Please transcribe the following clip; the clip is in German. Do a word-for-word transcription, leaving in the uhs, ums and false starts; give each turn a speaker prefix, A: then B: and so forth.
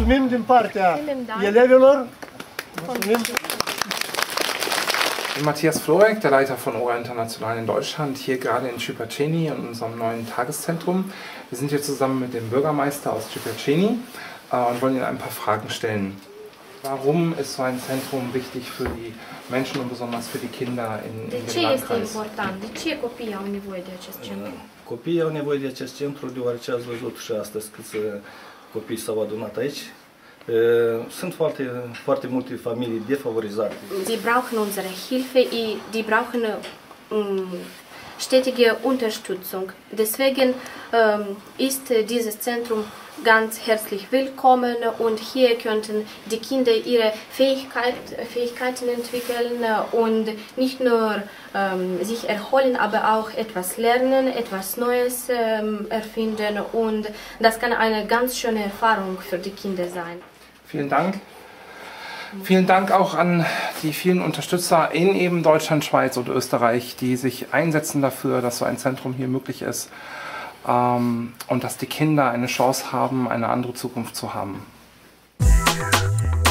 A: Mulțumim din partea elevilor. Mulțumim.
B: Matthias Florek, der Leiter von Ora International in Deutschland, hier gerade in Chypercheni in unserem neuen Tageszentrum. Wir sind hier zusammen mit dem Bürgermeister aus Chypercheni äh, und wollen Ihnen ein paar Fragen stellen. Warum ist so ein Zentrum wichtig für die Menschen und besonders für die Kinder in, in dem Landkreis?
C: De ce copiii au nevoie de acest centru?
D: Copiii au nevoie de acest centru deoarece ați văzut și astăzi câți copii s-au adunat aici. Sunt foarte, foarte multe familii defavorizate.
C: Die brauchen unsere Hilfe, die brauchen um, stetige Unterstützung. Deswegen um, ist dieses Zentrum ganz herzlich willkommen und hier könnten die Kinder ihre Fähigkeit, Fähigkeiten entwickeln und nicht nur ähm, sich erholen, aber auch etwas lernen, etwas Neues ähm, erfinden und das kann eine ganz schöne Erfahrung für die Kinder sein.
B: Vielen Dank. Vielen Dank auch an die vielen Unterstützer in eben Deutschland, Schweiz und Österreich, die sich einsetzen dafür, dass so ein Zentrum hier möglich ist ähm, und dass die Kinder eine Chance haben, eine andere Zukunft zu haben.